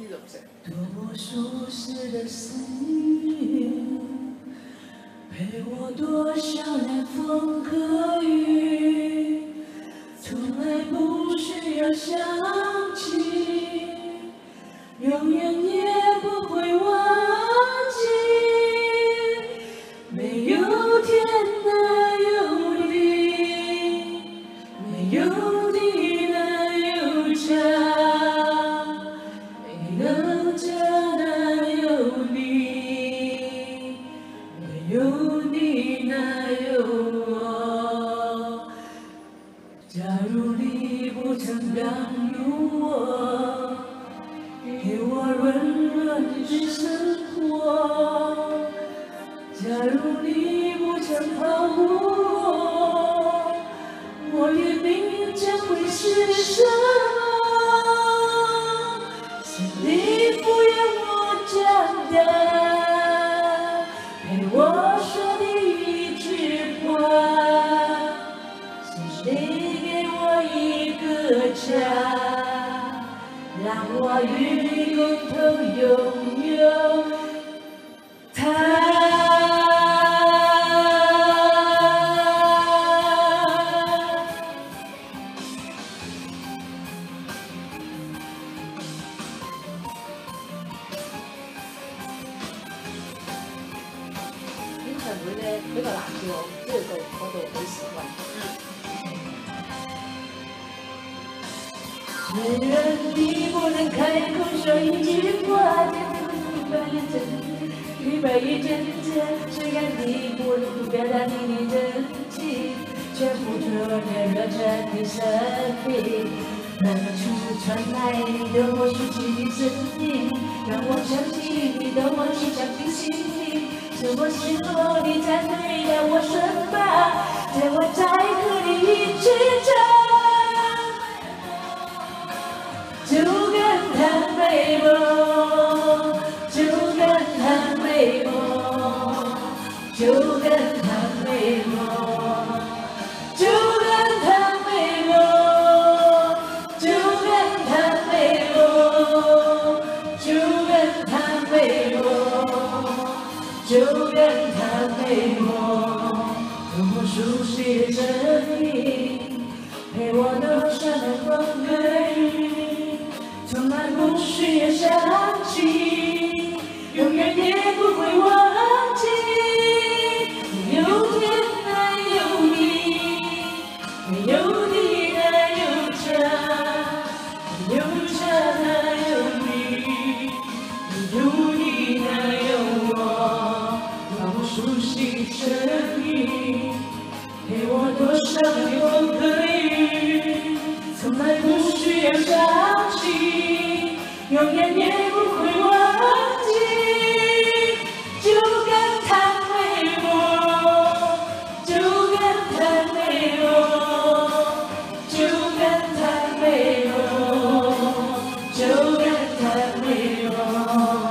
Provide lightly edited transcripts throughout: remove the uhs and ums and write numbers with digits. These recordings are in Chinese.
多么熟悉的思念，陪我多少年风和雨，从来不需要想起，永远也不会忘记。没有天哪有地，没有地哪有家。 家哪有你？没有你哪有我？假如你不曾让有我，给我温暖的生活。假如你不曾保护我，我的命将会是什么？ 你抚养我长大，陪我说的一句话，是你给我一个家，让我与你共同拥有它。 这个辣椒，这个我都很喜欢。 虽然你不能开口说一句话，一百一真真，虽然你不能表达你的真情，却付出了热忱的生命。远处传来你的我熟悉的声音，让我想起你的往事，想进心里。 是我心头你才对了我什么？在我再和你一起唱，就跟他美梦，就跟他美梦，就跟他美梦，就跟他美梦，就跟他美梦，就跟他美梦。 就跟他美梦，多么熟悉的声音，陪我多少的风和雨，从来不需要想起，永远也不会忘记。没有天哪有你，没有地哪有家，没有家哪有你，没有你哪有我。 熟悉声音，陪我多少的风和雨，从来不需要想起，永远也不会忘记。就跟他美梦，就跟他美梦，就跟他美梦，就跟他美梦。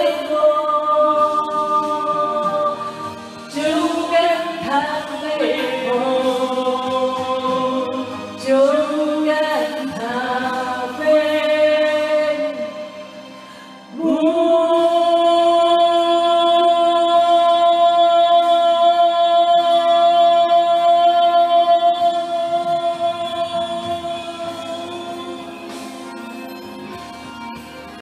就跟他美梦。